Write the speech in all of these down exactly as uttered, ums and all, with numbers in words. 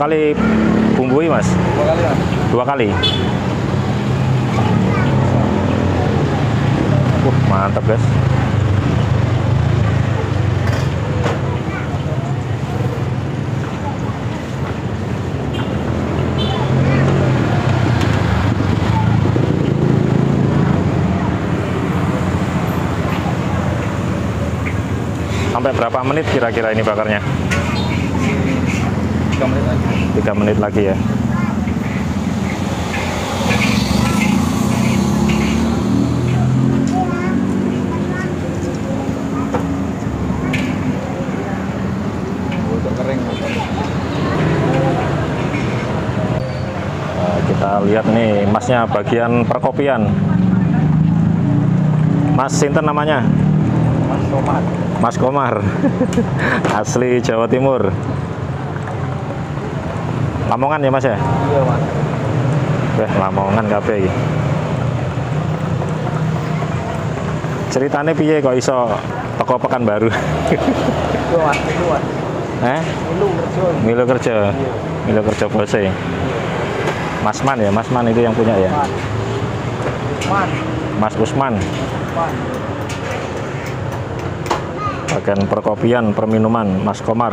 kali bumbui mas? Dua kali mas. Dua kali. Uh, mantap guys. Sampai berapa menit kira-kira ini bakarnya? Tiga menit lagi. Tiga menit lagi ya. Udah kering. Nah, kita lihat nih masnya bagian perkopian. Mas sinten namanya? Mas Komar. Mas Komar. Asli Jawa Timur. Lamongan ya mas ya? Iya mas. Weh, Lamongan K P iki. Ceritane piye kok iso teko Pekanbaru? Itu mas, itu mas. Eh? Milu kerja. Milu kerja. Iya. Milu kerja bose. Mas Man ya, Mas Man itu yang punya ya? Man. Man. Mas Usman. Man. Bagian perkopian, perminuman, Mas Komar.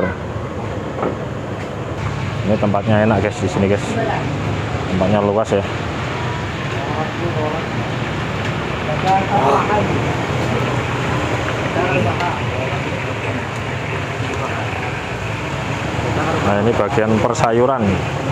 Ini tempatnya enak guys di sini guys. Tempatnya luas ya. Nah ini bagian persayuran.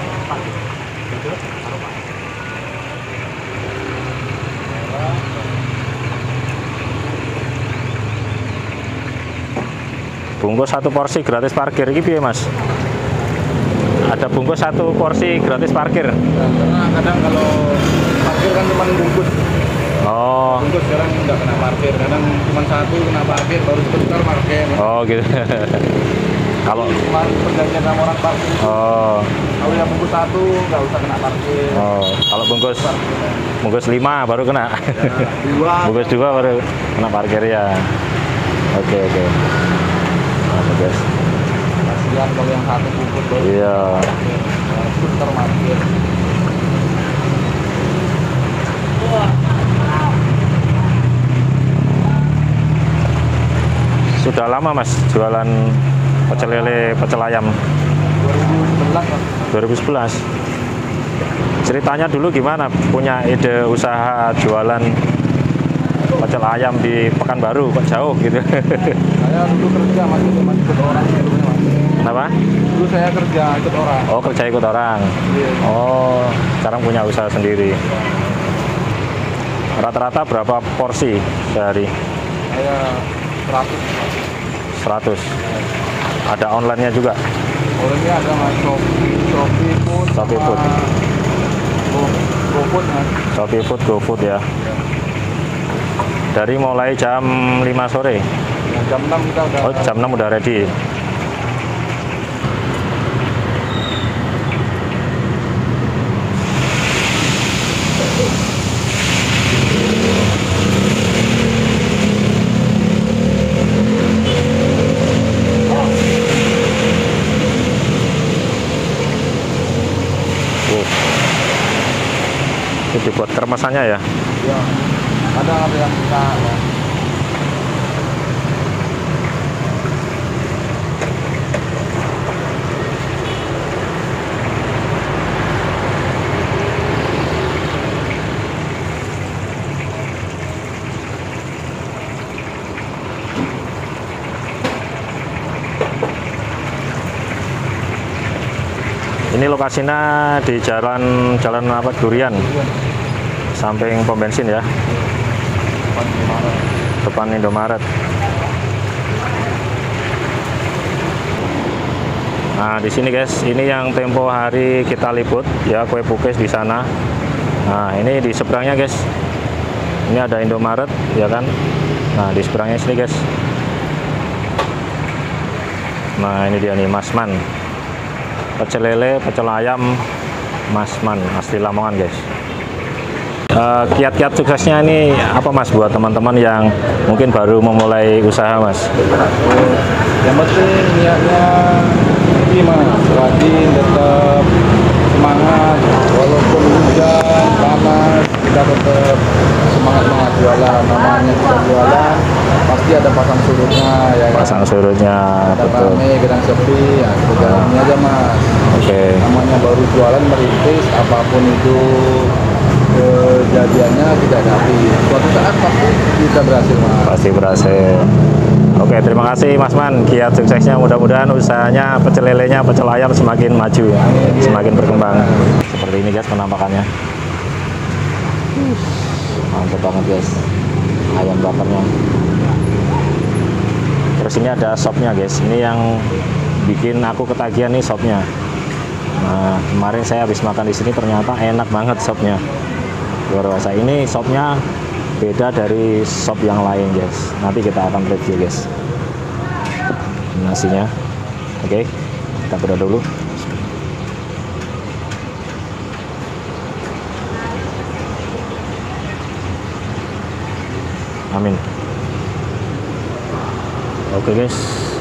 Bungkus satu porsi gratis parkir ini piye mas? Ada bungkus satu porsi gratis parkir. Karena kadang kalau parkir kan cuma bungkus. Oh. Bungkus sekarang nggak kena parkir. Kadang cuma satu kena parkir, baru sebentar parkir. Oh gitu. Kalau kemarin perjanjian sama orang parkir. Oh. Kalau yang bungkus satu nggak usah kena parkir. Oh. Kalau bungkus bungkus lima baru kena. Ya, dua. Bungkus dua baru kena parkir ya. Oke oke. Mantap guys. Kasihan kalau yang satu bungkus baru. Iya. Sebentar parkir. Sudah lama mas jualan pecel lele, pecel ayam? dua ribu sebelas mas. dua ribu sebelas. Ceritanya dulu gimana? Punya ide usaha jualan pecel ayam di Pekanbaru kok jauh gitu? Saya dulu kerja mas, itu mas ikut orang dulunya mas. Kenapa? Dulu saya kerja ikut orang. Oh kerja ikut orang. Iya. Oh sekarang punya usaha sendiri. Rata-rata berapa porsi sehari? Saya seratus. seratus. Ada online-nya juga? Orangnya ada mas Shopee, Shopee Food, Shopee sama Food. Go, GoFood mas. Shopee Food, GoFood ya. Dari mulai jam lima sore? Ya, jam enam kita udah. Oh jam enam udah ready. Itu dibuat kermasannya ya? Ya, kadang ada yang kita ya. Ini lokasinya di jalan jalan apa Durian, samping pom bensin ya, Depan Indomaret. depan Indomaret. Nah di sini guys, ini yang tempo hari kita liput ya, kue pukis di sana. Nah ini di seberangnya guys, ini ada Indomaret ya kan. Nah di seberangnya sini guys. Nah ini dia nih Mas Man. Pecel lele, pecel ayam Mas Man, asli Lamongan guys. Uh, kiat-kiat suksesnya ini apa mas buat teman-teman yang mungkin baru memulai usaha mas? Yang penting niatnya sepi mas, rajin tetap semangat walaupun hujan panas, kita tetap semangat semangat jualan. Namanya kita jualan pasti ada pasang surutnya ya kan? Pasang surutnya, Kadang betul. rame, kadang sepi, ya kita jalani aja mas. Oke. Namanya baru jualan merintis, apapun itu kejadiannya kita hadapi. Suatu saat pasti kita berhasil mas. Pasti berhasil. Oke, terima kasih Mas Man. Kiat suksesnya, mudah-mudahan usahanya pecel lelenya, pecel ayam semakin maju, semakin berkembang. Seperti ini guys penampakannya. Mantap banget guys, ayam bakarnya. Terus ini ada sopnya guys. Ini yang bikin aku ketagihan nih sopnya. Nah, kemarin saya habis makan di sini ternyata enak banget sopnya. Luar biasa. Ini sopnya beda dari sop yang lain guys. Nanti kita akan review guys nasinya. Oke, kita berdoa dulu. Amin. Oke guys,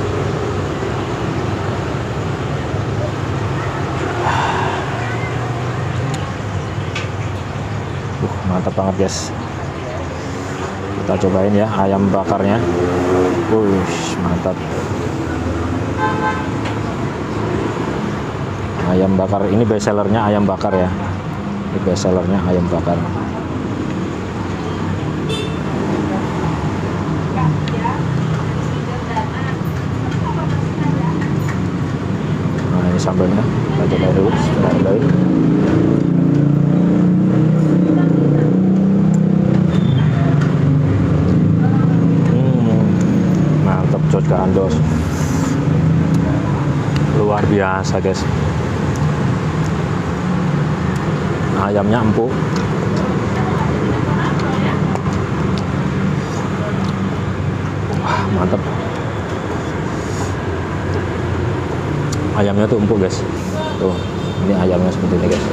uh, mantap banget guys. Kita cobain ya ayam bakarnya. Wush, mantap. Ayam bakar ini best sellernya ayam bakar ya. Ini best sellernya ayam bakar. Nah, ini sambalnya. Kita cobain dulu. Bismillahirrahmanirrahim. Jos gandos luar biasa guys. Ayamnya empuk, wah mantap. Ayamnya tuh empuk guys. Tuh, ini ayamnya seperti ini guys.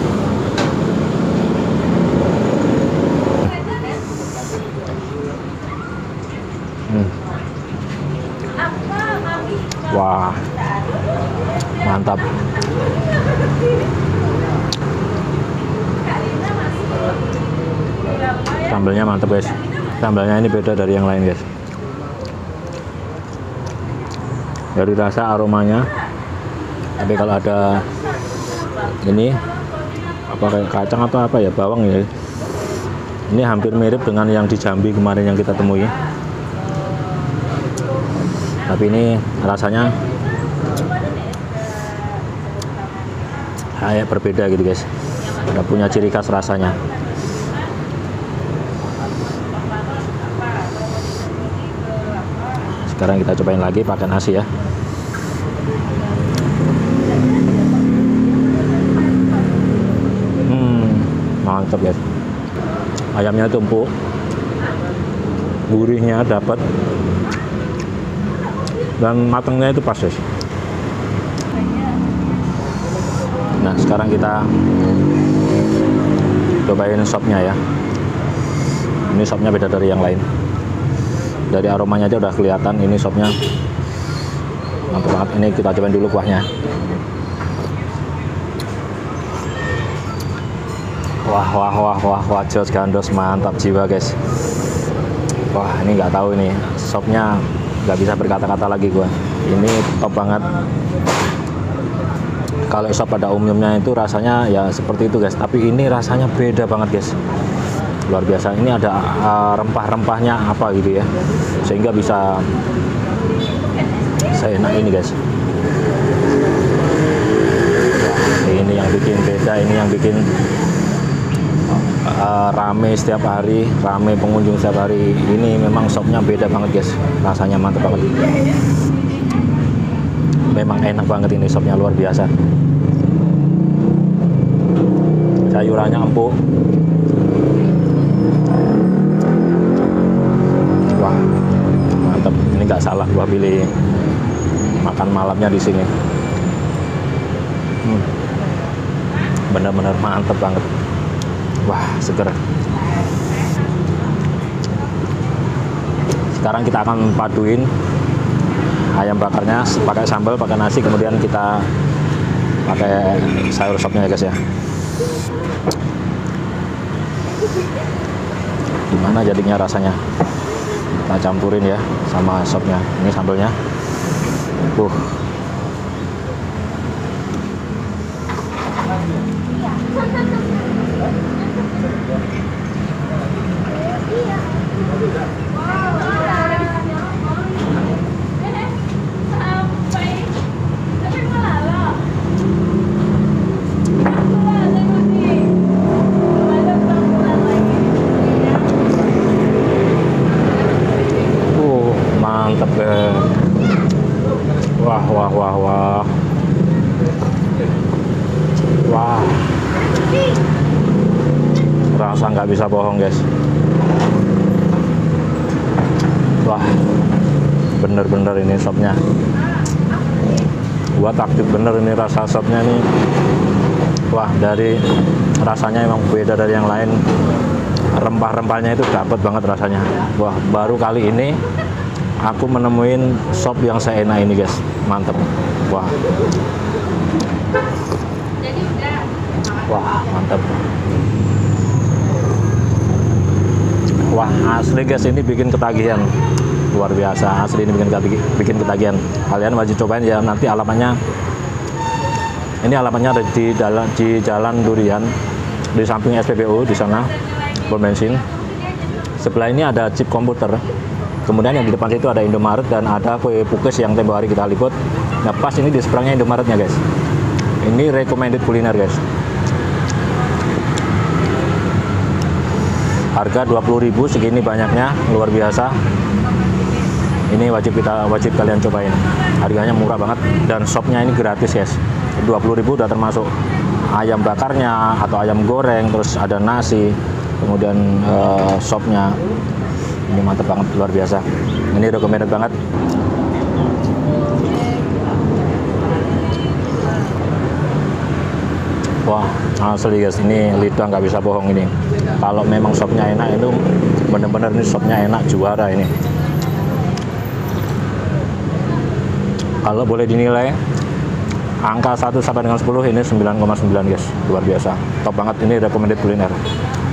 Hmm. Wah, mantap. Sambalnya mantap guys. Sambalnya ini beda dari yang lain guys. Dari rasa aromanya, tapi kalau ada ini apa kayak kacang atau apa ya, bawang ya. Ini hampir mirip dengan yang di Jambi kemarin yang kita temui. Tapi ini rasanya kayak berbeda gitu guys. Ada punya ciri khas rasanya. Sekarang kita cobain lagi pakai nasi ya. Hmm, mantap guys. Ayamnya tumpuk, gurihnya dapat, dan matangnya itu pas guys. Nah sekarang kita cobain sopnya ya. Ini sopnya beda dari yang lain. Dari aromanya aja udah kelihatan ini sopnya mantap banget. Ini kita cobain dulu kuahnya. Wah wah wah wah wah jos gandos mantap jiwa guys. Wah ini nggak tahu ini sopnya, nggak bisa berkata-kata lagi gua. Ini top banget. Kalau sop pada umumnya itu rasanya ya seperti itu guys, tapi ini rasanya beda banget guys. Luar biasa. Ini ada uh, rempah-rempahnya apa gitu ya, sehingga bisa seenak ini guys. Wah, ini yang bikin beda, ini yang bikin uh, rame setiap hari, rame pengunjung setiap hari. Ini memang sopnya beda banget guys, rasanya mantap banget. Memang enak banget ini sopnya, luar biasa. Sayurannya empuk. Wah, mantap. Ini nggak salah gua pilih makan malamnya di sini. Hmm. Bener-bener mantap banget. Wah, seger. Sekarang kita akan paduin ayam bakarnya pakai sambal, pakai nasi, kemudian kita pakai sayur sopnya ya guys ya. Gimana jadinya rasanya? Kita campurin ya sama sopnya. Ini sambalnya. Uh. Mantap deh. Wah wah wah wah wah, rasa nggak bisa bohong guys. Wah, bener-bener ini sopnya. Gua takjub bener ini rasa sopnya nih. Wah, dari rasanya emang beda dari yang lain. Rempah-rempahnya itu dapet banget rasanya. Wah, baru kali ini aku menemuin sop yang seenak ini guys. Mantep. Wah, wah mantep. Wah, asli guys, ini bikin ketagihan. Luar biasa, asli ini bikin bikin ketagihan. Kalian wajib cobain ya. Nanti alamatnya, ini alamatnya ada di dalam di Jalan Durian, di samping S P B U di sana, pom bensin. Sebelah ini ada chip komputer. Kemudian yang di depan situ ada Indomaret dan ada kue pukis yang tempo hari kita liput. Nah, pas ini di seberangnya Indomaretnya guys. Ini recommended kuliner guys. Harga dua puluh ribu, segini banyaknya, luar biasa. Ini wajib kita wajib kalian cobain. Harganya murah banget dan sopnya ini gratis guys. dua puluh ribu udah termasuk ayam bakarnya atau ayam goreng, terus ada nasi, kemudian uh, sopnya. Ini mantep banget, luar biasa. Ini recommended banget. Wah, asli guys, ini lidah nggak bisa bohong ini. Kalau memang sopnya enak, itu bener-bener ini sopnya enak, juara ini. Kalau boleh dinilai angka satu sampai dengan sepuluh, ini sembilan koma sembilan guys, luar biasa, top banget. Ini recommended kuliner.